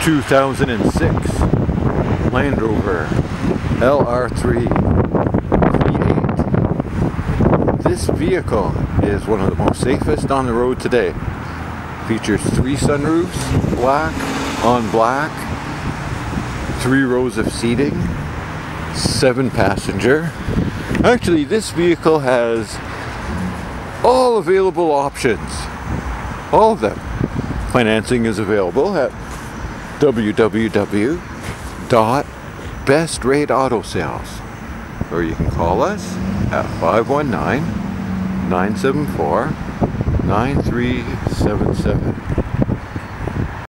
2006 Land Rover LR3 V8. This vehicle is one of the most safest on the road today. Features 3 sunroofs, black on black, 3 rows of seating, 7 passenger. Actually, this vehicle has all available options. All of them. Financing is available at www.bestrateautosales, or you can call us at 519-974-9377.